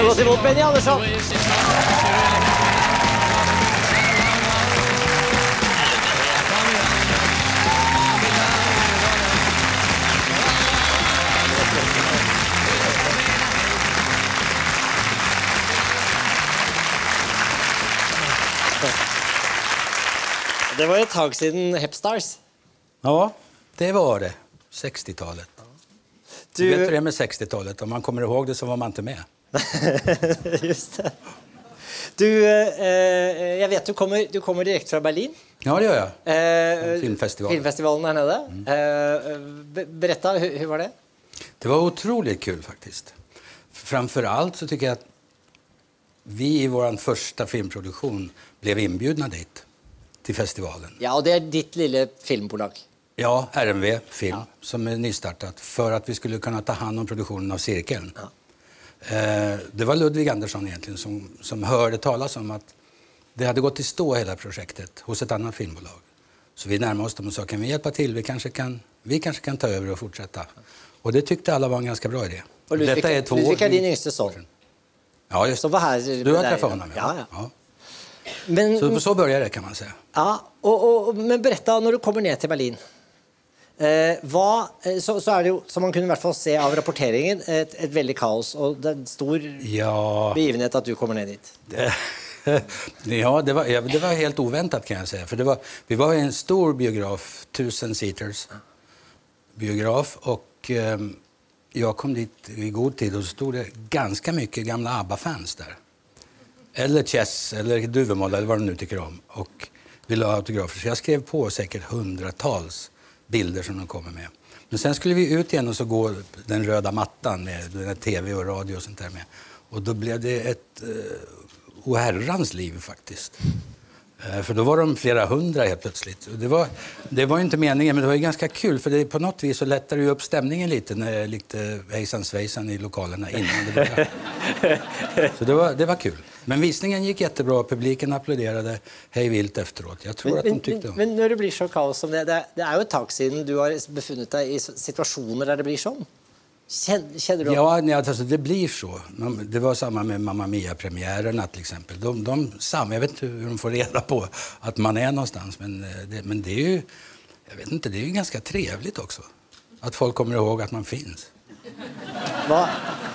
oss emot Benny Andersson. Det var ett tag sedan Hepstars. Ja, det var det. 60-talet. Du vet hur det är med 60-talet. Om man kommer ihåg det så var man inte med. Just det. Du, jag vet du kommer direkt från Berlin. Ja, det gör jag. Filmfestivalen här nere. Berätta, hur var det? Det var otroligt kul faktiskt. Framför allt så tycker jag att vi i vår första filmproduktion blev inbjudna dit. Till festivalen. Ja, och det är ditt lilla filmbolag. Ja, RMV Film, som är nystartat för att vi skulle kunna ta hand om produktionen av Cirkeln. Ja. Det var Ludvig Andersson egentligen som hörde talas om att det hade gått i stå hela projektet hos ett annat filmbolag. Så vi närmade oss dem och sa, kan vi hjälpa till? Vi kanske kan ta över och fortsätta. Och det tyckte alla var en ganska bra idé. Och Ludvig är din yngste son. Ja, just det. Var här, du har träffat honom, ja. Men, så börjar det kan man säga. Ja, men berätta när du kommer ner till Berlin. Så är det ju, som man kunde i alla fall se av rapporteringen, ett väldigt kaos och det är en stor begivenhet att du kommer ner dit. Ja, det var helt oväntat kan jag säga. För vi var i en stor biograf, 1000 seaters biograf och jag kom dit i god tid och så stod det ganska mycket gamla ABBA-fans där. Eller Chess, eller Duvemåla, eller vad de nu tycker om. Och ville ha autografer. Så jag skrev på säkert hundratals bilder som de kommer med. Men sen skulle vi ut igen och så gå den röda mattan med tv och radio och sånt där med. Och då blev det ett oherrans liv faktiskt. För då var de flera hundra helt plötsligt. Och det var ju inte meningen, men det var ju ganska kul. För på något vis så lättade ju upp stämningen lite när lite hejsan svejsan i lokalerna innan det började. Så det var kul. Men visningen gick jättebra. Publiken applåderade hej vilt efteråt. Jag tror att de tyckte om. Men när det blir så kaos som det är ju ett tag sedan du har befunnit dig i situationer där det blir sån. Känner du? Ja, alltså det blir så. Det var samma med Mamma Mia-premiärerna till exempel. Jag vet inte hur de får reda på att man är någonstans. Men det är ju, jag vet inte, det är ju ganska trevligt också. Att folk kommer ihåg att man finns. Va?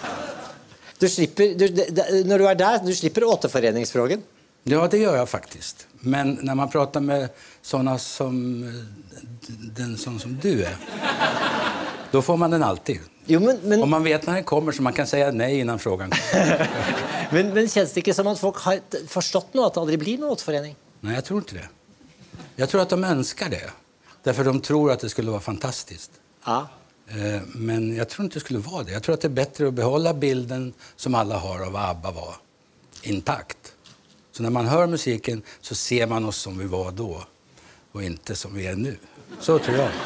När du är där, du slipper återföreningsfrågan. Ja, det gör jag faktiskt. Men när man pratar med sådana som som du är, då får man den alltid. Jo, men om man vet när den kommer så man kan säga nej innan frågan kommer. men känns det inte som att folk har förstått något att det aldrig blir någon återförening? Nej, jag tror inte det. Jag tror att de önskar det. Därför de tror att det skulle vara fantastiskt. Ja. Men jag tror inte det skulle vara det. Jag tror att det är bättre att behålla bilden som alla har av vad ABBA var intakt. Så när man hör musiken så ser man oss som vi var då och inte som vi är nu. Så tror jag.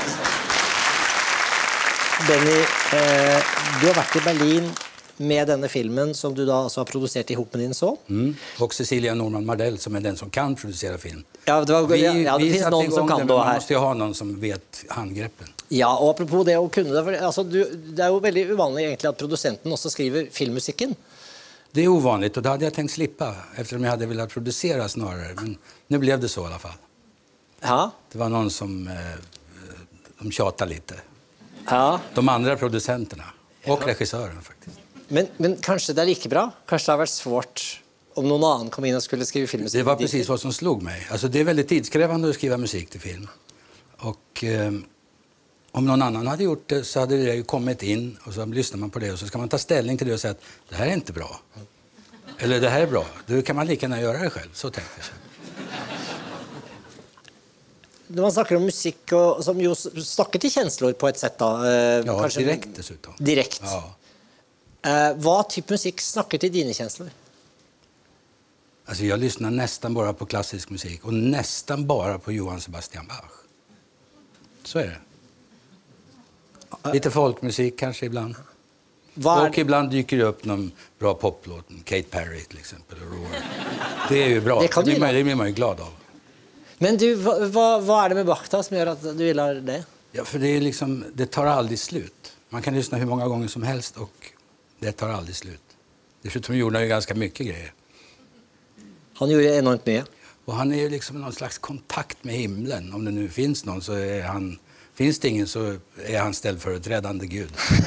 Benny, du har varit i Berlin med denna filmen som du då alltså har producerat ihop med din son. Och Cecilia Norman Mardell som är den som kan producera film. Ja, det finns någon som kan då här. Man måste ju ha någon som vet handgreppen. Ja, och apropå det och kunna det, alltså det är ju väldigt ovanligt egentligen att producenten också skriver filmmusiken. Det är ovanligt och det hade jag tänkt slippa eftersom jag hade velat producera snarare. Men nu blev det så i alla fall. Ja. Det var någon som de tjatade lite. Ja. De andra producenterna och regissören faktiskt. Men kanske det är lika bra. Kanske det har varit svårt om någon annan kom in och skulle skriva filmmusik. Det var precis vad som slog mig. Alltså det är väldigt tidskrävande att skriva musik till film. Och om någon annan hade gjort det så hade det ju kommit in och så lyssnar man på det och så ska man ta ställning till det och säga att det här är inte bra. Eller det här är bra. Då kan man lika gärna göra det själv. Så tänkte jag. När man snackar om musik och som ju snackar till känslor på ett sätt då. Ja, kanske direkt dessutom. Direkt. Ja. Vad typ musik snackar till dina känslor? Alltså jag lyssnar nästan bara på klassisk musik och nästan bara på Johann Sebastian Bach. Så är det. Lite folkmusik kanske ibland. Och ibland dyker det upp någon bra poplåt, Kate Perry till exempel. Det är ju bra, det blir man ju glad av. Men du, vad är det med Bach då som gör att du gillar det? Ja, för det är liksom, det tar aldrig slut. Man kan lyssna hur många gånger som helst och det tar aldrig slut. Dessutom gjorde han ju ganska mycket grejer. Han gjorde enormt mye. Och han är ju liksom någon slags kontakt med himlen. Om det nu finns någon så är han... Finns det ingen så är han ställföreträdande Gud.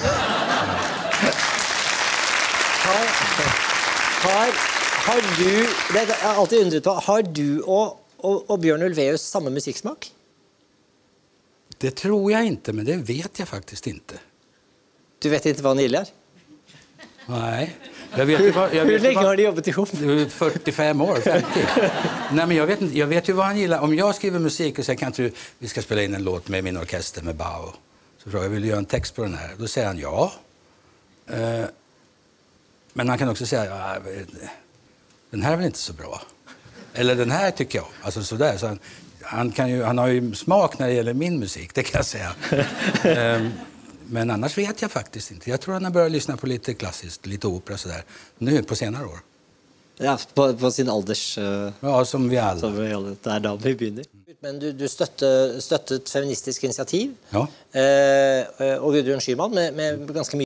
Har du... Det har jeg alltid undret på. Har du og Bjørn Ulvaeus samme musikksmak? Det tror jag inte, men det vet jag faktiskt inte. Du vet inte vad han gillar? Nej. Hur länge har ni jobbat ihop? 45 år, 50. Nej, men jag vet ju vad han gillar. Om jag skriver musik och säger kan du vi ska spela in en låt med min orkester med Bao. Så frågar jag vill du göra en text på den här? Då säger han ja. Men han kan också säga den här är väl inte så bra. Eller den här tycker jag. Alltså så där så han har ju smak när det gäller min musik, det kan jag säga. Men annars vet jag faktiskt inte. Jag tror han har börjat lyssna på lite klassiskt, lite opera så där. Nu på senare år. Ja, på sin alders... Ja, som vi alla. Som vi alle. Det da vi begynner. Men du støttet Feministisk Initiativ. Ja. Og Gudrun Schyman med ganske mye